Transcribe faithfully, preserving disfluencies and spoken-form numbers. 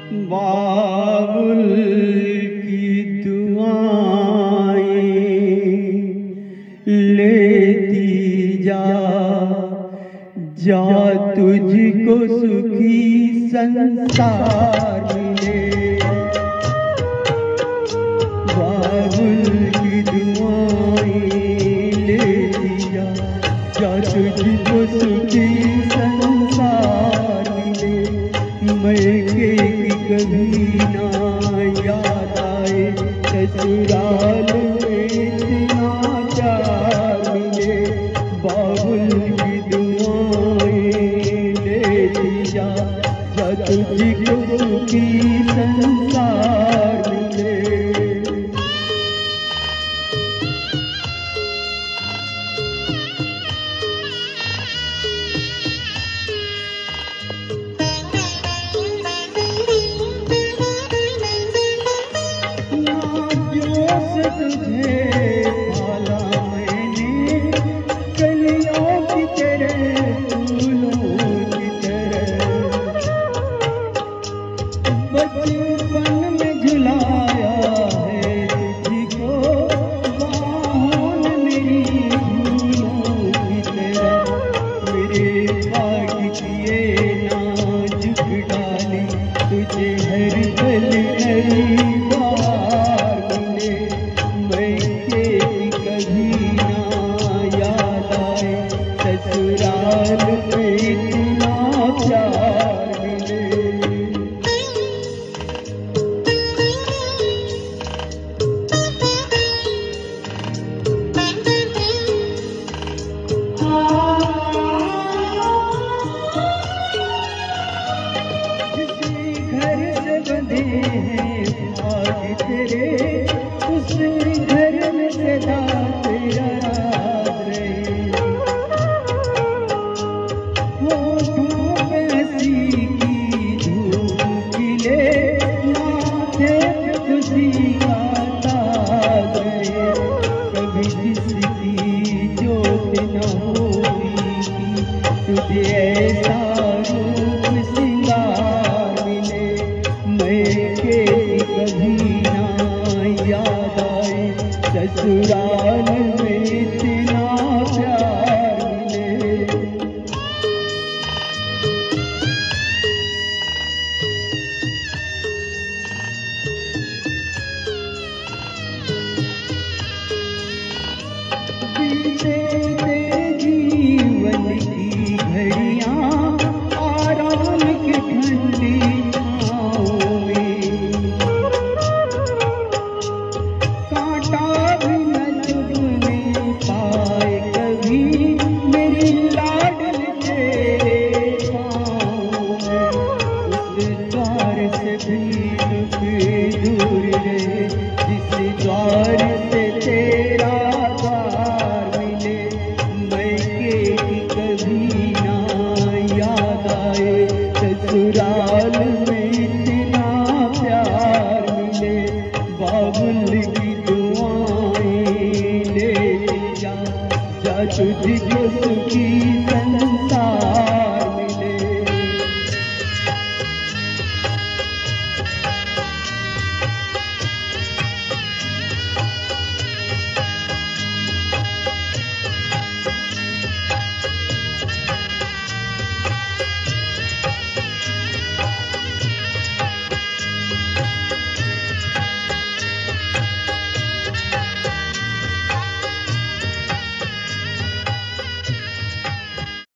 बाबुल की दुआएं लेती जा, जा तुझको सुखी संसार मिले। बाबुल की दुआएं लेती जा, जा तुझको सुखी संसार मिले। मैके की कभी ना याद आए, ससुराल में इतना प्यार मिले। बाबुल की दुआएं लेती जा, जा तुझको सुखी संसार मिले। तुझे पाला मैंने कलियों की तरह, फूलों की तरह। बचपन में झुलाया है तुझको बाहों में मेरी फूलों की तरह। मेरे भाग्य किए नाजुक डाली, तुझे हर पल हर बार मिले। मैके की कभी ना याद आए, ससुराल में इतना प्यार मिले। किसी घर से बंधे हैं भाग तेरे, उस घर में सदा तेरा राज रहे। होठों पे हंसी की धूप खिले, माथे पे खुशी का ताज रहे। कभी जिसकी जोत न होगी, तुझे ऐसा रूप सिंगार मिले। मैके कभी ना याद आए, ससुराल में इतना प्यार मिले। बीते तेरे जीवन की घड़ियां आराम की ठंडी छाँव में। कांटा भी न चुभने पाए कभी मेरी लाडली तेरे पाँव में। उस द्वार से भी रुक दूर रहे, जिस द्वार से तेरा द्वार मिले। मैके की कभी ना याद आए, ससुराल में इतना प्यार मिले। बाबुल की दुआएं लेती जा, जा तुझको सुखी